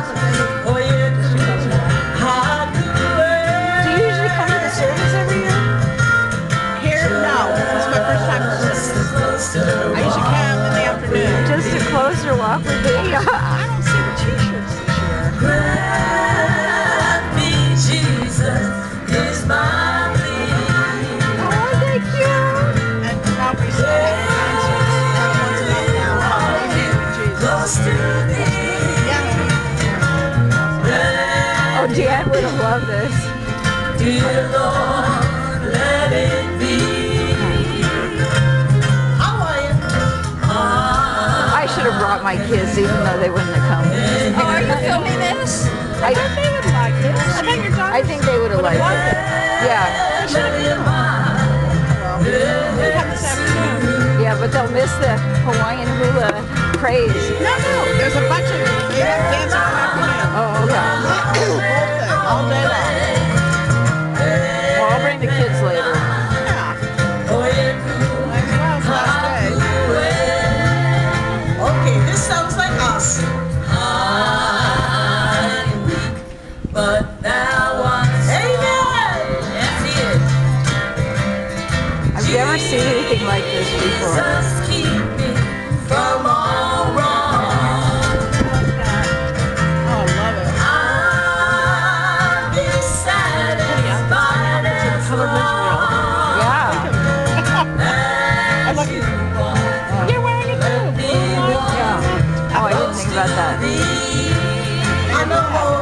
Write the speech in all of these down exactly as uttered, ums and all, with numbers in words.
Do you usually come to the service every year? Here? No. This is my first time to service. I usually come in the afternoon. Just a closer walk with me. I don't see the t-shirts this year. Jesus is my plea. Oh, aren't they cute? And now we still have concerts. That one's enough now. Close to thee. Yeah. Oh, Dad would have loved this. Dear Lord, let it be. How are you? I should have brought my kids even though they wouldn't have come. Oh, are you filming this? I thought they would like this. I thought your daughter I think they would have liked it. Yeah. They should have come. Well, we come this afternoon. Yeah, but they'll miss the Hawaiian hula craze. No, no. There's a bunch of them. They have dancing all afternoon. Oh, okay. Whole thing. All day long. Well, I'll bring the kids later. Yeah. Might as well. It's the last day. Okay, this sounds like us. I'm weak, but thou art Amen. That's it. I've never seen anything like this before. Jesus, keep me from all wrong. Oh, I love it. I'll be satisfied as long Yeah. as you want. You're wearing it too. Yeah. Oh, I didn't think about that. I know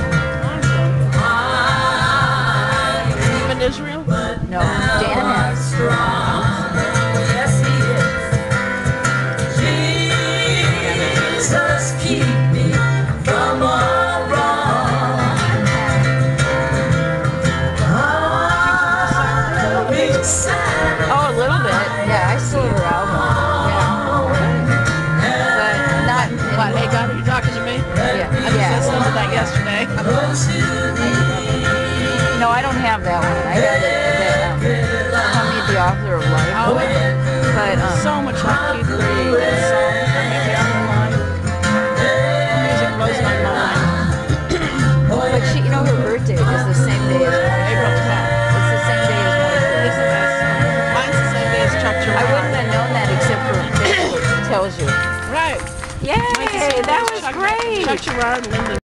I'm Even Israel? No, Dan has. strong. Yes, he is. Jesus, keep me from all wrong. I'll be satisfied. Oh, a little bit. Yeah, I still have her album. Yeah. But not. What, hey, God, are you talking to me? Yeah. I was Yeah. listening to that yesterday. No, I don't have that one. I have the, the um, Tell Me the Author of Life. Oh, But um, so much like Keith Green. That song, Tell Me the Author of Life. Music blows my mind. but she, you know, her birthday is the same day as mine. April tenth. It's the same day as mine. This is this. Mine's the same day as Chuck Girard. I wouldn't have known that except for Facebook tells you. Right. Yay! Mine's the same day That as was Chuck- great. Chuck Girard and Linda